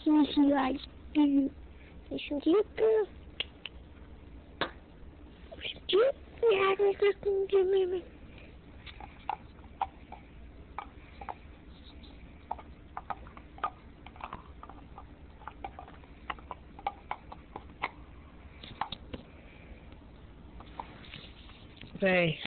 he likes you. Listen to you, girl. Listen to you. Yeah, listen to me. Say.